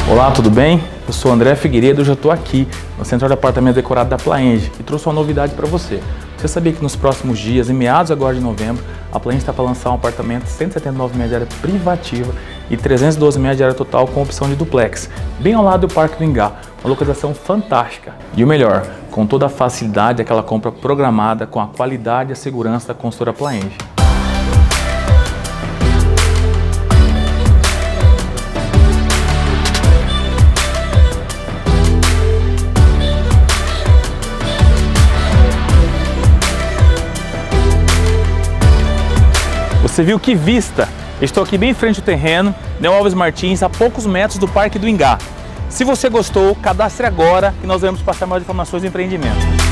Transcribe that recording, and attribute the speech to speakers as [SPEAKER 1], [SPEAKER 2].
[SPEAKER 1] Olá, tudo bem? Eu sou André Figueiredo e já estou aqui no Centro de Apartamento Decorado da Plaenge e trouxe uma novidade para você. Você sabia que nos próximos dias, em meados agora de novembro, a Plaenge está para lançar um apartamento de 179 metros de área privativa e 312 metros de área total com opção de duplex, bem ao lado do Parque do Ingá, uma localização fantástica. E o melhor, com toda a facilidade daquela compra programada com a qualidade e a segurança da consultora Plaenge. Você viu que vista? Estou aqui bem em frente ao terreno, Neo Alves Martins, a poucos metros do Parque do Ingá. Se você gostou, cadastre agora que nós vamos passar mais informações do empreendimento.